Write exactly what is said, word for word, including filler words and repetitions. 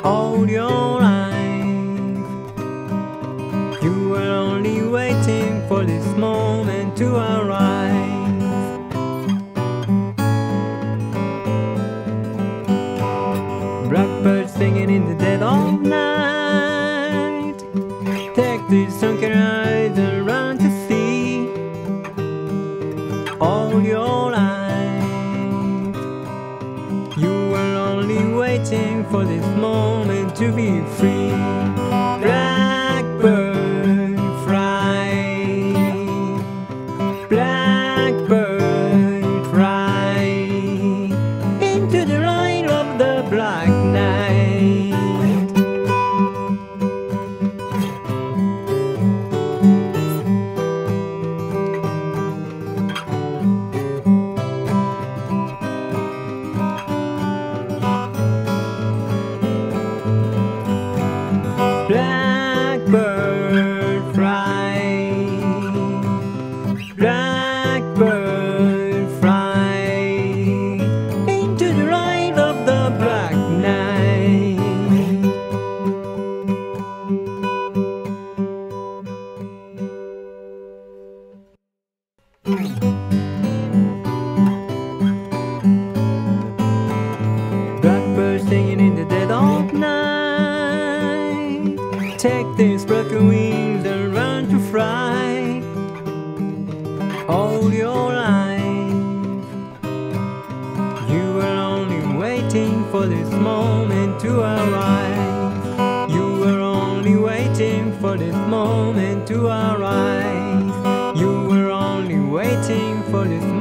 all your life. You were only waiting for this moment to arrive. Blackbird singing in the dead of night. Take this sunken eyes and run to see. All your life you were only waiting for this moment to be free. Blackbird fly, blackbird fly into the light of the black night. Blackbird fly, blackbird fly into the light of the black night. Blackbird singing in the dead of night. Take these broken wings and run to fly. All your life you were only waiting for this moment to arrive. You were only waiting for this moment to arrive. You were only waiting for this